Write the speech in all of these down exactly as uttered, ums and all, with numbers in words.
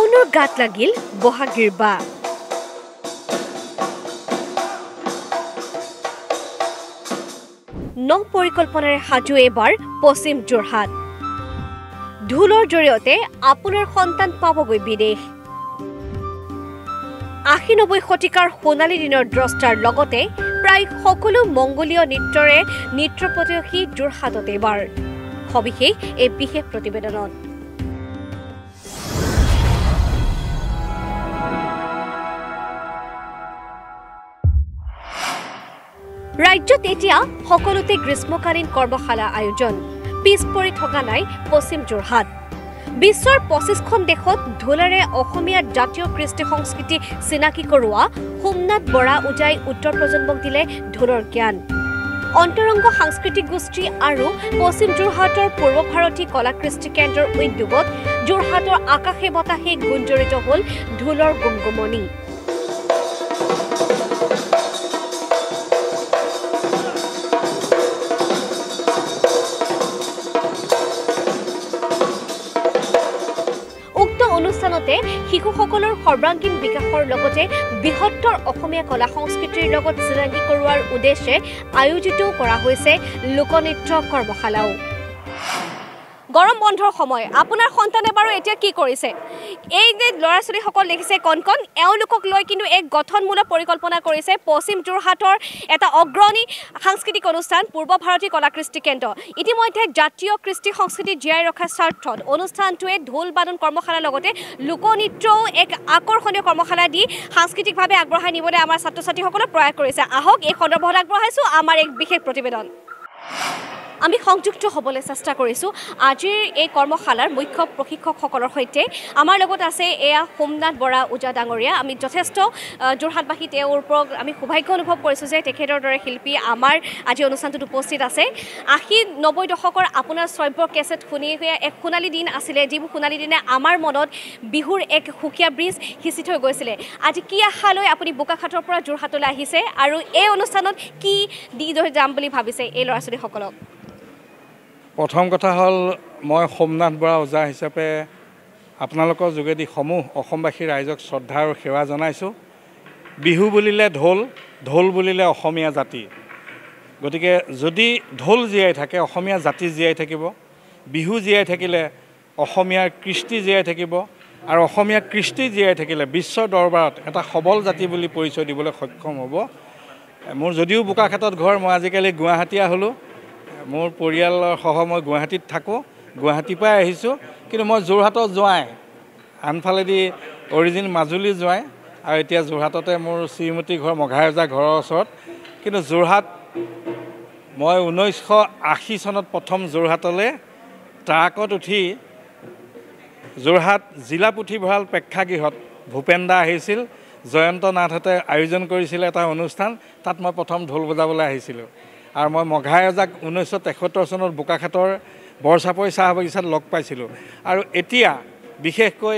আপোনাৰ গাত লাগিল বহাগীৰ বা ন পৰিকল্পনাৰে সাজু এবাৰ পশ্চিম যোৰহাট ঢোলৰ জৰিয়তে আপোনাৰ সন্তান পাবগৈ বিদেশ আশী নব্বৈ শতিকাৰ সোণালী দিনৰ দ্ৰষ্টাৰ লগতে প্ৰায় সকলো মংগোলীয় নৃত্যৰে নৃত্য প্ৰতিযোগী যোৰহাটত এবাৰ সবিশেষ এই বিশেষ প্ৰতিবেদনত ৰাজ্যত এতিয়া সকলোতে গ্ৰীষ্মকালীন কৰ্মশালা আয়োজন পিছ পৰি থকা নাই পশ্চিম যোৰহাট বিশ্বৰ পঁচিছখন দেশত ঢোলেৰে অসমীয়া জাতীয় কৃষ্টি সংস্কৃতি চিনাকি কৰোৱা সোমনাথ বৰা ওজাই উত্তৰ প্ৰজন্মক দিলে ঢোলৰ জ্ঞান অন্তৰংগ সাংস্কৃতিক গোষ্ঠী আৰু পশ্চিম যোৰহাটৰ পূৰ্ব ভাৰতী কলা কৃষ্টি কেন্দ্ৰৰ উদ্যোগত যোৰহাটৰ আকাশে বতাহে গুঞ্জৰিত হ'ল ঢোলৰ গুমগুমনি অনুষ্ঠানতে শিশুসকলৰ সৰ্বাংগীন বিকাশৰ লগতে বৃহত্তৰ অসমীয়া কলা সংস্কৃতিৰ লগত চিনাকি কৰোৱাৰ উদ্দেশ্যে আয়োজিত কৰা হৈছে লোকনৃত্য কৰ্মশালাও গৰম বন্ধৰ সময় আপোনাৰ সন্তানে বাৰু এতিয়া কি কৰিছে এই যে ল'ৰা ছোৱালীসকল দেখিছে কণ কণ এওঁলোকক লৈ কিন্তু এক গঠনমূলক পৰিকল্পনা কৰিছে পশ্চিম যোৰহাটৰ এটা অগ্ৰণী সাংস্কৃতিক অনুষ্ঠান পূৰ্ব ভাৰতী কলা কৃষ্টি কেন্দ্ৰ ইতিমধ্যে জাতীয় কৃষ্টি সংস্কৃতি জীয়াই ৰখাৰ স্বাৰ্থত অনুষ্ঠানটোৱে ঢোল বাদন কৰ্মশালাৰ লগতে লোকনৃত্যও এক আকৰ্ষণীয় কৰ্মশালা দি সাংস্কৃতিকভাৱে আগবঢ়াই নিবলৈ আমাৰ ছাত্ৰ ছাত্ৰীসকলক প্ৰয়াস কৰিছে আহক এই সন্দৰ্ভত আগবঢ়াইছোঁ আমাৰ এক বিশেষ প্ৰতিবেদন আমি সংযুক্ত হ'বলৈ চেষ্টা কৰিছোঁ আজিৰ এই কৰ্মশালাৰ মুখ্য প্ৰশিক্ষকসকলৰ সৈতে আমাৰ লগত আছে এয়া সোমনাথ বৰা ওজা ডাঙৰীয়া আমি যথেষ্ট যোৰহাটবাসী তেওঁৰ ওপৰত আমি সৌভাগ্য অনুভৱ কৰিছোঁ যে তেখেতৰ দৰে শিল্পী আমাৰ আজি অনুষ্ঠানটোত উপস্থিত আছে আশী নব্বৈ দশকৰ আপোনাৰ শ্ৰব্য কেছেট শুনি এক সোণালী দিন আছিলে যিবোৰ সোণালী দিনে আমাৰ মনত বিহুৰ এক সুকীয়া ব্ৰীজ সিঁচি থৈ গৈছিলে আজি কি আশা লৈ আপুনি বোকাখাটৰ পৰা যোৰহাটলৈ আহিছে আৰু এই অনুষ্ঠানত কি দি যাম বুলি ভাবিছে এই ল'ৰা ছোৱালীসকলক প্ৰথম কথা হ'ল মই সোমনাথ বৰা ওজা হিচাপে আপোনালোকৰ যোগেদি সমূহ অসমবাসী ৰাইজক শ্ৰদ্ধা আৰু সেৱা জনাইছোঁ বিহু বুলিলে ঢোল ঢোল বুলিলে অসমীয়া জাতি গতিকে যদি ঢোল জীয়াই থাকে অসমীয়া জাতি জীয়াই থাকিব বিহু জীয়াই থাকিলে অসমীয়াৰ কৃষ্টি জীয়াই থাকিব আৰু অসমীয়া কৃষ্টি জীয়াই থাকিলে বিশ্বৰ দৰবাৰত এটা সবল জাতি বুলি পৰিচয় দিবলৈ সক্ষম হ'ব মোৰ যদিও বোকাখাটত ঘৰ মই আজিকালি গুৱাহাটীয়া হ'লোঁ মোৰ পৰিয়ালৰ সহ মই গুৱাহাটীত থাকোঁ গুৱাহাটীৰ পৰাই আহিছোঁ কিন্তু মই যোৰহাটত যোৱাই আনফালেদি অৰিজিন মাজুলী যোৱাই আৰু এতিয়া যোৰহাটতে মোৰ শ্ৰীমতী ঘৰ মঘাৰজা ঘৰৰ ওচৰত কিন্তু যোৰহাট মই ঊনৈছশ আশী চনত প্ৰথম যোৰহাটলৈ ট্ৰাকত উঠি যোৰহাট জিলা পুথিভঁৰাল প্ৰেক্ষাগৃহত ভূপেন দা আহিছিল জয়ন্ত নাথহঁতে আয়োজন কৰিছিলে এটা অনুষ্ঠান তাত মই প্ৰথম ঢোল বজাবলৈ আহিছিলোঁ আৰু মই মঘাৰজাক ঊনৈছশ তেসত্তৰ চনত বোকাখাটৰ বৰচাপৰি চাহ বাগিচাত লগ পাইছিলোঁ আৰু এতিয়া বিশেষকৈ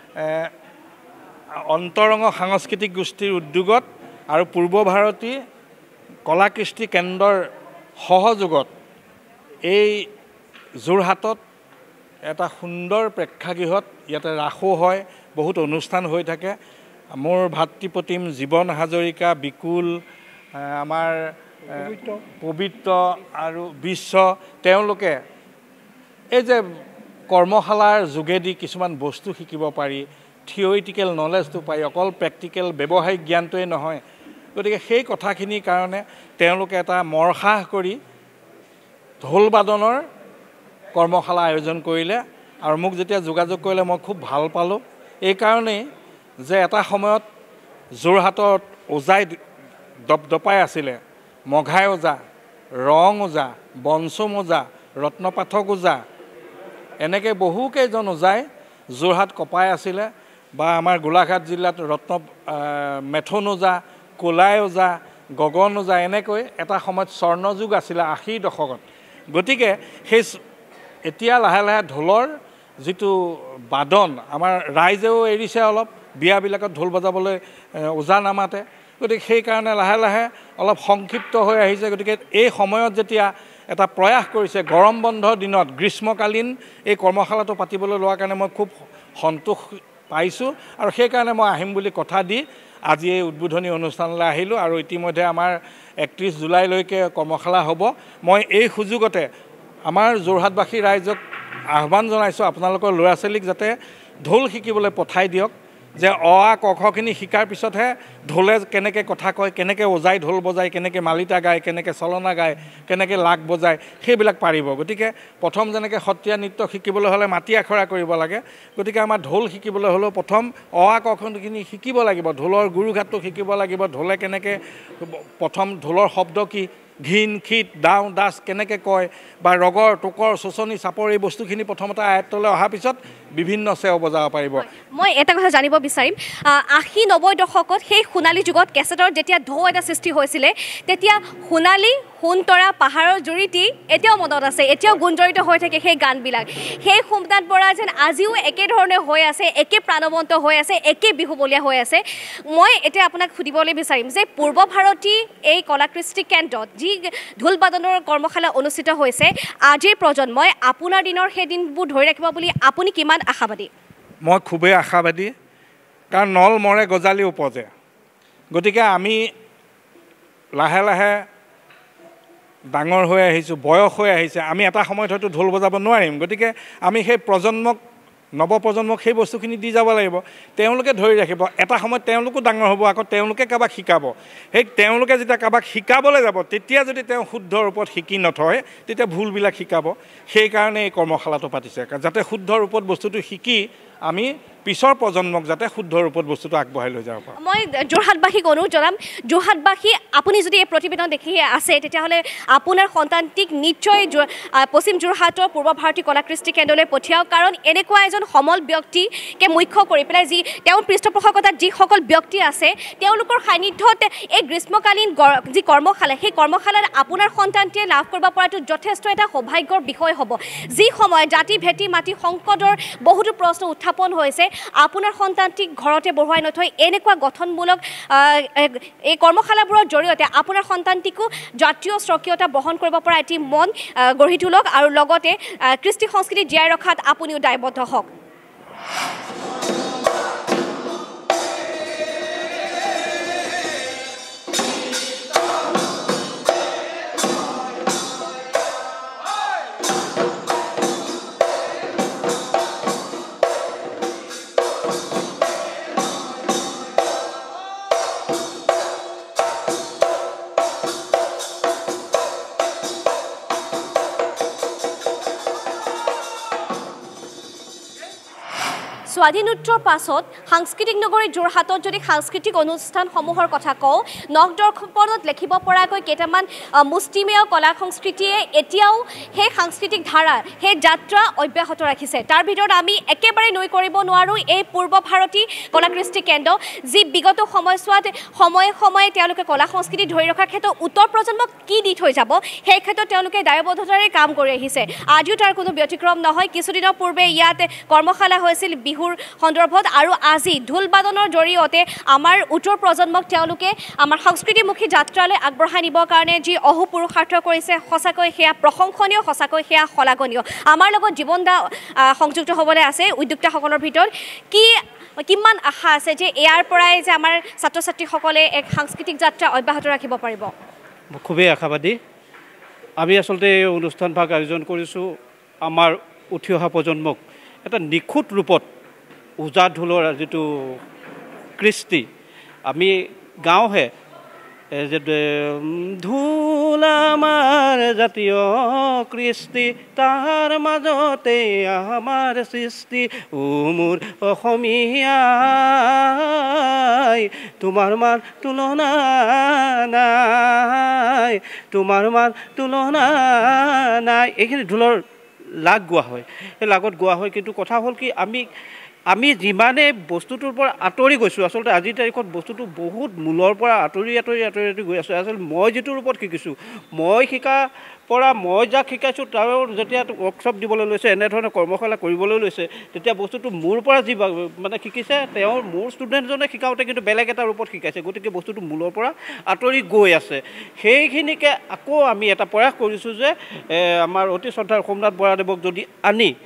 অন্তৰংগ সাংস্কৃতিক গোষ্ঠীৰ উদ্যোগত আৰু পূৰ্ব ভাৰতী কলা কৃষ্টি কেন্দ্ৰৰ সহযোগত এই যোৰহাটত এটা সুন্দৰ প্ৰেক্ষাগৃহত ইয়াতে ৰাসো হয় বহুত অনুষ্ঠান হৈ থাকে মোৰ ভাতৃপ্ৰতিম জীৱন হাজৰিকা বিকুল আমাৰ পবিত্ৰ আৰু বিশ্ব তেওঁলোকে এই যে কৰ্মশালাৰ যোগেদি কিছুমান বস্তু শিকিব পাৰি থিয়ৰিটিকেল নলেজটো পাই অকল প্ৰেক্টিকেল ব্যৱহাৰিক জ্ঞানটোৱে নহয় গতিকে সেই কথাখিনিৰ কাৰণে তেওঁলোকে এটা মৰসাহ কৰি ঢোল বাদনৰ কৰ্মশালা আয়োজন কৰিলে আৰু মোক যেতিয়া যোগাযোগ কৰিলে মই খুব ভাল পালোঁ এইকাৰণেই যে এটা সময়ত যোৰহাটত ওজাই দপদপাই আছিলে মঘাই ওজা ৰং ওজা বনচুম ওজা ৰত্নপাঠক ওজা এনেকৈ বহুকেইজন ওজাই যোৰহাট কপাই আছিলে বা আমাৰ গোলাঘাট জিলাত ৰত্ন মেথন ওজা কোলাই ওজা গগন ওজা এনেকৈ এটা সময়ত স্বৰ্ণযুগ আছিলে আশীৰ দশকত গতিকে সেই এতিয়া লাহে লাহে ঢোলৰ যিটো বাদন আমাৰ ৰাইজেও এৰিছে অলপ বিয়াবিলাকত ঢোল বজাবলৈ ওজা নামাতে গতিকে সেইকাৰণে লাহে লাহে অলপ সংক্ষিপ্ত হৈ আহিছে গতিকে এই সময়ত যেতিয়া এটা প্ৰয়াস কৰিছে গৰম বন্ধৰ দিনত গ্ৰীষ্মকালীন এই কৰ্মশালাটো পাতিবলৈ লোৱাৰ কাৰণে মই খুব সন্তোষ পাইছোঁ আৰু সেইকাৰণে মই আহিম বুলি কথা দি আজি এই উদ্বোধনী অনুষ্ঠানলৈ আহিলোঁ আৰু ইতিমধ্যে আমাৰ একত্ৰিছ জুলাইলৈকে কৰ্মশালা হ'ব মই এই সুযোগতে আমাৰ যোৰহাটবাসী ৰাইজক আহ্বান জনাইছোঁ আপোনালোকৰ ল'ৰা ছোৱালীক যাতে ঢোল শিকিবলৈ পঠাই দিয়ক যে অ আ ক খখিনি শিকাৰ পিছতহে ঢোলে কেনেকৈ কথা কয় কেনেকৈ ওজাই ঢোল বজায় কেনেকৈ মালিতা গায় কেনেকৈ চলনা গায় কেনেকৈ লাগ বজায় সেইবিলাক পাৰিব গতিকে প্ৰথম যেনেকৈ সত্ৰীয়া নৃত্য শিকিবলৈ হ'লে মাটি আখৰা কৰিব লাগে গতিকে আমাৰ ঢোল শিকিবলৈ হ'লেও প্ৰথম অ আ ক খখিনি শিকিব লাগিব ঢোলৰ গুৰুঘাটটো শিকিব লাগিব ঢোলে কেনেকৈ প্ৰথম ঢোলৰ শব্দ কি ঘিন খিত ডাও দাস কেনেকৈ কয় বা ৰগৰ টোকৰ চোচনি চাপৰ এই বস্তুখিনি প্ৰথমতে আয়ত্তলৈ অহাৰ পিছত বিভিন্ন চেও বজাব পাৰিব মই এটা কথা জানিব বিচাৰিম আশী নব্বৈ দশকত সেই সোণালী যুগত কেছেটৰ যেতিয়া ঢৌ এটা সৃষ্টি হৈছিলে তেতিয়া সোণালী সোণতৰা পাহাৰৰ জুৰিটি এতিয়াও মনত আছে এতিয়াও গুঞ্জৰিত হৈ থাকে সেই গানবিলাক সেই সোমনাথ বৰা যেন আজিও একেধৰণে হৈ আছে একে প্ৰাণৱন্ত হৈ আছে একে বিহুবলীয়া হৈ আছে মই এতিয়া আপোনাক সুধিবলৈ বিচাৰিম যে পূৰ্ব ভাৰতী এই কলাকৃষ্টি কেন্দ্ৰত যি ঢোল বাদনৰ কৰ্মশালা অনুষ্ঠিত হৈছে আজিৰ প্ৰজন্মই আপোনাৰ দিনৰ সেই দিনবোৰ ধৰি ৰাখিব বুলি আপুনি কিমান আশাবাদী মই খুবেই আশাবাদী কাৰণ নল মৰে গজালি উপজে গতিকে আমি লাহে লাহে ডাঙৰ হৈ আহিছোঁ বয়স হৈ আহিছে আমি এটা সময়ত হয়তো ঢোল বজাব নোৱাৰিম গতিকে আমি সেই প্ৰজন্মক নৱপ্ৰজন্মক সেই বস্তুখিনি দি যাব লাগিব তেওঁলোকে ধৰি ৰাখিব এটা সময়ত তেওঁলোকো ডাঙৰ হ'ব আকৌ তেওঁলোকে কাৰোবাক শিকাব সেই তেওঁলোকে যেতিয়া কাৰোবাক শিকাবলৈ যাব তেতিয়া যদি তেওঁ শুদ্ধ ৰূপত শিকি নথয় তেতিয়া ভুলবিলাক শিকাব সেইকাৰণে এই কৰ্মশালাটো পাতিছে যাতে শুদ্ধ ৰূপত বস্তুটো শিকি আমি পিছৰ প্ৰজন্মক যাতে শুদ্ধ ৰূপত বস্তুটো আগবঢ়াই লৈ যাব পাৰোঁ মই যোৰহাটবাসীক অনুৰোধ জনাম যোৰহাটবাসী আপুনি যদি এই প্ৰতিবেদন দেখি আছে তেতিয়াহ'লে আপোনাৰ সন্তানটিক নিশ্চয় পশ্চিম যোৰহাটৰ পূৰ্ব ভাৰতী কলাকৃষ্টি কেন্দ্ৰলৈ পঠিয়াওক কাৰণ এনেকুৱা এজন সমল ব্যক্তিকে মুখ্য কৰি পেলাই যি তেওঁৰ পৃষ্ঠপোষকতাত যিসকল ব্যক্তি আছে তেওঁলোকৰ সান্নিধ্যত এই গ্ৰীষ্মকালীন যি কৰ্মশালা সেই কৰ্মশালাত আপোনাৰ সন্তানটিয়ে লাভ কৰিব পৰাটো যথেষ্ট এটা সৌভাগ্যৰ বিষয় হ'ব যি সময়ত জাতি ভেটি মাটি সংকটৰ বহুতো প্ৰশ্ন উত্থাপন হৈছে আপোনাৰ সন্তানটিক ঘৰতে বঢ়ুৱাই নথৈ এনেকুৱা গঠনমূলক এই কৰ্মশালাবোৰৰ জৰিয়তে আপোনাৰ সন্তানটিকো জাতীয় স্বকীয়তা বহন কৰিব পৰা এটি মন গঢ়ি তোলক আৰু লগতে কৃষ্টি সংস্কৃতি জীয়াই ৰখাত আপুনিও দায়বদ্ধ হওক স্বাধীনোত্তৰ পাছত সাংস্কৃতিক নগৰী যোৰহাটত যদি সাংস্কৃতিক অনুষ্ঠানসমূহৰ কথা কওঁ নখ দৰ্পণত লিখিব পৰাকৈ কেইটামান মুষ্টিমেয় কলা সংস্কৃতিয়ে এতিয়াও সেই সাংস্কৃতিক ধাৰা সেই যাত্ৰা অব্যাহত ৰাখিছে তাৰ ভিতৰত আমি একেবাৰে নৈ কৰিব নোৱাৰোঁ এই পূৰ্ব ভাৰতী কলাকৃষ্টি কেন্দ্ৰ যি বিগত সময়ছোৱাত সময়ে সময়ে তেওঁলোকে কলা সংস্কৃতি ধৰি ৰখাৰ ক্ষেত্ৰত উত্তৰ প্ৰজন্মক কি দি থৈ যাব সেই ক্ষেত্ৰত তেওঁলোকে দায়বদ্ধতাৰে কাম কৰি আহিছে আজিও তাৰ কোনো ব্যতিক্ৰম নহয় কিছুদিনৰ পূৰ্বে ইয়াত কৰ্মশালা হৈছিল বিহুৰ সন্দৰ্ভত আৰু আজি ঢোল বাদনৰ জৰিয়তে আমাৰ উত্তৰ প্ৰজন্মক তেওঁলোকে আমাৰ সংস্কৃতিমুখী যাত্ৰালৈ আগবঢ়াই নিবৰ কাৰণে যি অহোপুৰুষাৰ্থ কৰিছে সঁচাকৈ সেয়া প্ৰশংসনীয় সঁচাকৈ সেয়া শলাগনীয় আমাৰ লগত জীৱন দা সংযুক্ত হ'বলৈ আছে উদ্যোক্তাসকলৰ ভিতৰত কি কিমান আশা আছে যে ইয়াৰ পৰাই যে আমাৰ ছাত্ৰ ছাত্ৰীসকলে এক সাংস্কৃতিক যাত্ৰা অব্যাহত ৰাখিব পাৰিব খুবেই আশাবাদী আমি আচলতে এই অনুষ্ঠান ভাগ আয়োজন কৰিছোঁ আমাৰ উঠি অহা প্ৰজন্মক এটা নিখুঁত ৰূপত ওজা ঢোলৰ যিটো কৃষ্টি আমি গাওঁহে যে ঢোল আমাৰ জাতীয় কৃষ্টি তাৰ মাজতে আমাৰ সৃষ্টি ও মোৰ অসমীয়াই তোমাৰ মান তুলনা নাই তোমাৰ মান তুলনা নাই এইখিনি ঢোলৰ লাগ গোৱা হয় এই লাগত গোৱা হয় কিন্তু কথা হ'ল কি আমি আমি যিমানে বস্তুটোৰ পৰা আঁতৰি গৈছোঁ আচলতে আজিৰ তাৰিখত বস্তুটো বহুত মূলৰ পৰা আঁতৰি আঁতৰি আঁতৰি আঁতৰি গৈ আছোঁ আচলতে মই যিটো ৰূপত শিকিছোঁ মই শিকা পৰা মই যাক শিকাইছোঁ তেওঁ যেতিয়া ৱৰ্কশ্বপ দিবলৈ লৈছে এনেধৰণে কৰ্মশালা কৰিবলৈ লৈছে তেতিয়া বস্তুটো মোৰ পৰা যি মানে শিকিছে তেওঁৰ মোৰ ষ্টুডেণ্টজনে শিকাওঁতে কিন্তু বেলেগ এটা ৰূপত শিকাইছে গতিকে বস্তুটো মূলৰ পৰা আঁতৰি গৈ আছে সেইখিনিকে আকৌ আমি এটা প্ৰয়াস কৰিছোঁ যে আমাৰ অতি শ্ৰদ্ধাৰ সোমনাথ বৰাদেৱক যদি আনি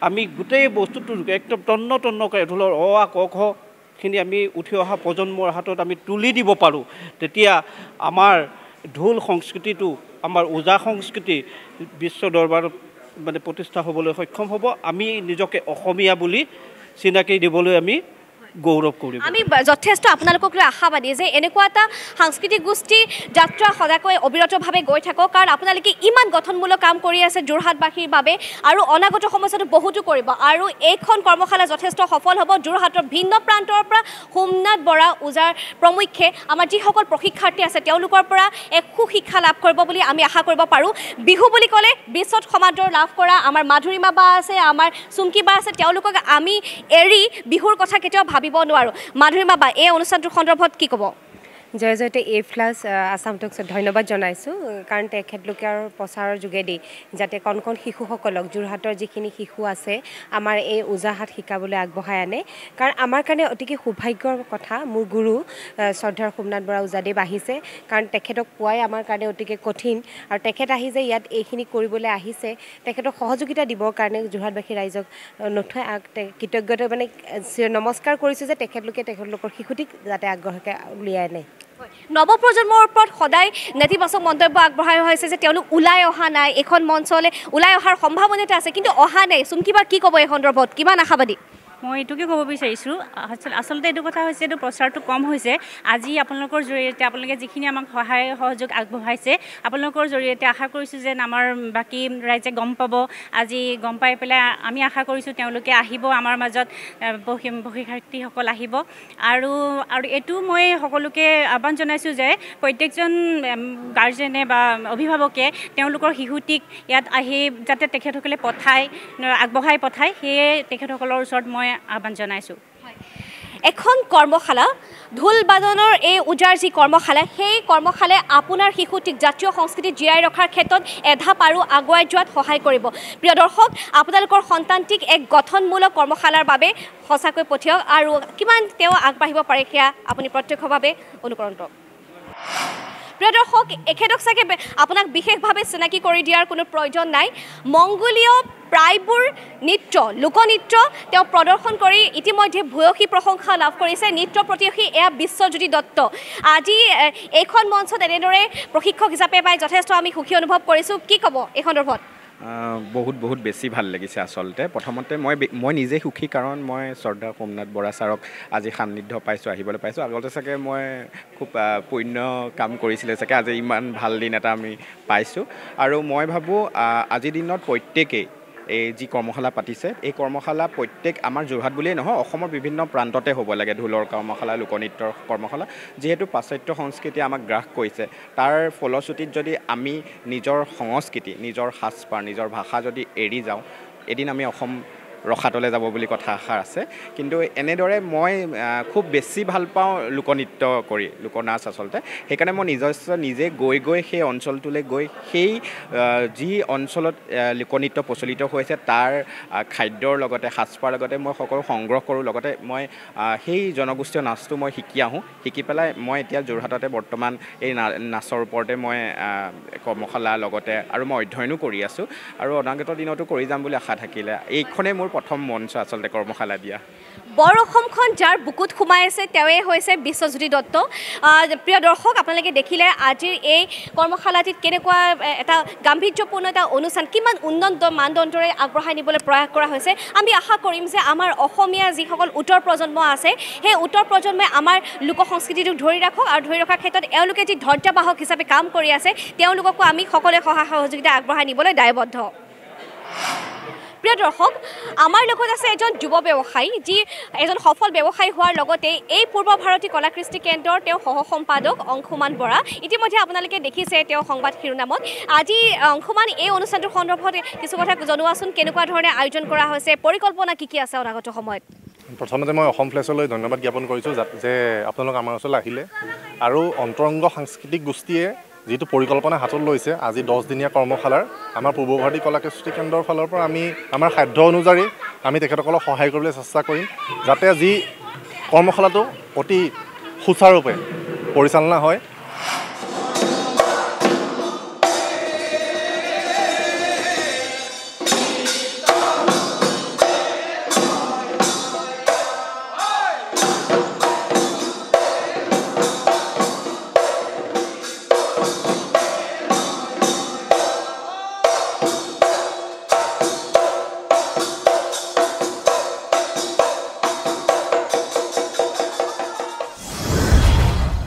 আমি গোটেই বস্তুটো একদম তন্ন তন্নকৈ ঢোলৰ অ আ ক খ খিনি আমি উঠি অহা প্ৰজন্মৰ হাতত আমি তুলি দিব পাৰোঁ তেতিয়া আমাৰ ঢোল সংস্কৃতিটো আমাৰ ওজা সংস্কৃতি বিশ্ব দৰবাৰত মানে প্ৰতিষ্ঠা হ'বলৈ সক্ষম হ'ব আমি নিজকে অসমীয়া বুলি চিনাকি দিবলৈ আমি গৌৰৱ কৰিম আমি যথেষ্ট আপোনালোকক লৈ আশাবাদী যে এনেকুৱা এটা সাংস্কৃতিক গোষ্ঠী যাত্ৰা সদাকৈ অবিৰতভাৱে গৈ থাকক কাৰণ আপোনালোকে ইমান গঠনমূলক কাম কৰি আছে যোৰহাটবাসীৰ বাবে আৰু অনাগত সময়তো বহুতো কৰিব আৰু এইখন কৰ্মশালা যথেষ্ট সফল হ'ব যোৰহাটৰ ভিন্ন প্ৰান্তৰ পৰা সোমনাথ বৰা ওজাৰ প্ৰমুখ্যে আমাৰ যিসকল প্ৰশিক্ষাৰ্থী আছে তেওঁলোকৰ পৰা এক সুশিক্ষা লাভ কৰিব বুলি আমি আশা কৰিব পাৰোঁ বিহু বুলি ক'লে বিশ্বত সমাদৰ লাভ কৰা আমাৰ মাধুৰীমা বা আছে আমাৰ চুমকি বা আছে তেওঁলোকক আমি এৰি বিহুৰ কথা কেতিয়াও ভাবিব নোৱাৰো মাধুৰীমা বা এই অনুষ্ঠানটোৰ সন্দৰ্ভত কি ক'ব জয় জয়তে এ প্লাছ আসাম টক্সক ধন্যবাদ জনাইছোঁ কাৰণ তেখেতলোকে আৰু প্ৰচাৰৰ যোগেদি যাতে কণ কণ শিশুসকলক যোৰহাটৰ যিখিনি শিশু আছে আমাৰ এই ওজাহাত শিকাবলৈ আগবঢ়াই আনে কাৰণ আমাৰ কাৰণে অতিকে সৌভাগ্যৰ কথা মোৰ গুৰু শ্ৰদ্ধাৰ সোমনাথ বৰা ওজাদেৱ আহিছে কাৰণ তেখেতক পোৱাই আমাৰ কাৰণে অতিকে কঠিন আৰু তেখেত আহি যে ইয়াত এইখিনি কৰিবলৈ আহিছে তেখেতক সহযোগিতা দিবৰ কাৰণে যোৰহাটবাসী ৰাইজক নথৈ কৃতজ্ঞতা মানে নমস্কাৰ কৰিছোঁ যে তেখেতলোকে তেখেতলোকৰ শিশুটিক যাতে আগ্ৰহকে উলিয়াই আনে নৱপ্ৰজন্মৰ ওপৰত সদায় নেতিবাচক মন্তব্য আগবঢ়াই হৈছে যে তেওঁলোক ওলাই অহা নাই এখন মঞ্চলৈ ওলাই অহাৰ সম্ভাৱনীয়তা আছে কিন্তু অহা নাই চুমকিবা কি ক'ব এই সন্দৰ্ভত কিমান আশাবাদী মই এইটোকে ক'ব বিচাৰিছোঁ আচলতে এইটো কথা হৈছে এইটো প্ৰচাৰটো কম হৈছে আজি আপোনালোকৰ জৰিয়তে আপোনালোকে যিখিনি আমাক সহায় সহযোগ আগবঢ়াইছে আপোনালোকৰ জৰিয়তে আশা কৰিছোঁ যে আমাৰ বাকী ৰাইজে গম পাব আজি গম পাই পেলাই আমি আশা কৰিছোঁ তেওঁলোকে আহিব আমাৰ মাজত প্ৰশিক্ষাৰ্থীসকল আহিব আৰু আৰু এইটো মই সকলোকে আহ্বান জনাইছোঁ যে প্ৰত্যেকজন গাৰ্জেনে বা অভিভাৱকে তেওঁলোকৰ শিশুটিক ইয়াত আহি যাতে তেখেতসকলে পঠায় আগবঢ়াই পঠায় সেয়ে তেখেতসকলৰ ওচৰত মই আহ্বান জনাইছোঁ এখন কৰ্মশালা ঢোল বাদনৰ এই ওজাৰ যি কৰ্মশালা সেই কৰ্মশালাই আপোনাৰ শিশুটিক জাতীয় সংস্কৃতি জীয়াই ৰখাৰ ক্ষেত্ৰত এধাপ আৰু আগুৱাই যোৱাত সহায় কৰিব প্ৰিয় দৰ্শক আপোনালোকৰ সন্তানটিক এক গঠনমূলক কৰ্মশালাৰ বাবে সঁচাকৈ পঠিয়াওক আৰু কিমান তেওঁ আগবাঢ়িব পাৰে সেয়া আপুনি প্ৰত্যক্ষভাৱে অনুকৰণ কৰক প্ৰিয় দৰ্শক এখেতক চাগে আপোনাক বিশেষভাৱে চিনাকি কৰি দিয়াৰ কোনো প্ৰয়োজন নাই মংগোলীয় প্ৰায়বোৰ নৃত্য লোকনৃত্য তেওঁ প্ৰদৰ্শন কৰি ইতিমধ্যে ভূয়সী প্ৰশংসা লাভ কৰিছে নৃত্য প্ৰতিয়সী এয়া বিশ্বজ্যোতি দত্ত আজি এইখন মঞ্চত এনেদৰে প্ৰশিক্ষক হিচাপে পাই যথেষ্ট আমি সুখী অনুভৱ কৰিছোঁ কি ক'ব এই সন্দৰ্ভত বহুত বহুত বেছি ভাল লাগিছে আচলতে প্ৰথমতে মই মই নিজে সুখী কাৰণ মই শ্ৰদ্ধা সোমনাথ বৰা ছাৰক আজি সান্নিধ্য পাইছোঁ আহিবলৈ পাইছোঁ আগতে চাগে মই খুব পুণ্য কাম কৰিছিলে চাগে আজি ইমান ভাল দিন এটা আমি পাইছোঁ আৰু মই ভাবোঁ আজিৰ দিনত প্ৰত্যেকেই এই যি কৰ্মশালা পাতিছে এই কৰ্মশালা প্ৰত্যেক আমাৰ যোৰহাট বুলিয়েই নহয় অসমৰ বিভিন্ন প্ৰান্ততে হ'ব লাগে ঢোলৰ কৰ্মশালা লোকনৃত্যৰ কৰ্মশালা যিহেতু পাশ্চাত্য সংস্কৃতি আমাক গ্ৰাস কৰিছে তাৰ ফলশ্ৰুতিত যদি আমি নিজৰ সংস্কৃতি নিজৰ সাজপাৰ নিজৰ ভাষা যদি এৰি যাওঁ এদিন আমি অসম ৰখাতলৈ যাব বুলি কথা আশা আছে কিন্তু এনেদৰে মই খুব বেছি ভাল পাওঁ লোকনৃত্য কৰি লোকনাচ আচলতে সেইকাৰণে মই নিজস্ব নিজে গৈ গৈ সেই অঞ্চলটোলৈ গৈ সেই যি অঞ্চলত লোকনৃত্য প্ৰচলিত হৈছে তাৰ খাদ্যৰ লগতে সাজপাৰ লগতে মই সকলো সংগ্ৰহ কৰোঁ লগতে মই সেই জনগোষ্ঠীয় নাচটো মই শিকি আহোঁ শিকি পেলাই মই এতিয়া যোৰহাটতে বৰ্তমান এই নাচৰ ওপৰতে মই কৰ্মশালা লগতে আৰু মই অধ্যয়নো কৰি আছোঁ আৰু অনাগত দিনতো কৰি যাম বুলি আশা থাকিলে এইখনেই মোৰ প্ৰথম মঞ্চ আচলতে কৰ্মশালা দিয়া বৰ অসমখন যাৰ বুকুত সোমাই আছে তেওঁৱে হৈছে বিশ্বজ্যোতি দত্ত প্ৰিয় দৰ্শক আপোনালোকে দেখিলে আজিৰ এই কৰ্মশালাটিত কেনেকুৱা এটা গাম্ভীৰ্যপূৰ্ণ এটা অনুষ্ঠান কিমান উন্নত মানদণ্ডৰে আগবঢ়াই নিবলৈ প্ৰয়াস কৰা হৈছে আমি আশা কৰিম যে আমাৰ অসমীয়া যিসকল উত্তৰ প্ৰজন্ম আছে সেই উত্তৰ প্ৰজন্মই আমাৰ লোক সংস্কৃতিটোক ধৰি ৰাখক আৰু ধৰি ৰখাৰ ক্ষেত্ৰত এওঁলোকে যি ধৈৰ্যবাহক হিচাপে কাম কৰি আছে তেওঁলোককো আমি সকলোৱে সহায় সহযোগিতা আগবঢ়াই নিবলৈ দায়বদ্ধ প্ৰিয় দৰ্শক আমাৰ লগত আছে এজন যুৱ ব্যৱসায়ী যি এজন সফল ব্যৱসায়ী হোৱাৰ লগতে এই পূৰ্ব ভাৰতী কলা কৃষ্টি কেন্দ্ৰৰ তেওঁ সহ সম্পাদক অংশুমান বৰা ইতিমধ্যে আপোনালোকে দেখিছে তেওঁ সংবাদ শিৰোনামত আজি অংশুমান এই অনুষ্ঠানটোৰ সন্দৰ্ভত কিছু কথা জনোৱাচোন কেনেকুৱা ধৰণে আয়োজন কৰা হৈছে পৰিকল্পনা কি কি আছে অনাগত সময়ত প্ৰথমতে মই অসম ফ্লেছলৈ ধন্যবাদ জ্ঞাপন কৰিছোঁ যে আপোনালোক আমাৰ ওচৰলৈ আহিলে আৰু অন্তৰংগ সাংস্কৃতিক গোষ্ঠীয়ে যিটো পৰিকল্পনা হাতত লৈছে আজি দহদিনীয়া কৰ্মশালাৰ আমাৰ পূৰ্ব ভাৰতী কলা কৃষ্টি কেন্দ্ৰৰ ফালৰ পৰা আমি আমাৰ সাধ্য অনুযায়ী আমি তেখেতসকলক সহায় কৰিবলৈ চেষ্টা কৰিম যাতে যি কৰ্মশালাটো অতি সুচাৰুৰূপে পৰিচালনা হয়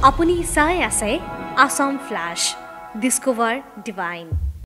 আপুনি চাই আছে আসাম ফ্লাছ ডিস্কভাৰ ডিভাইন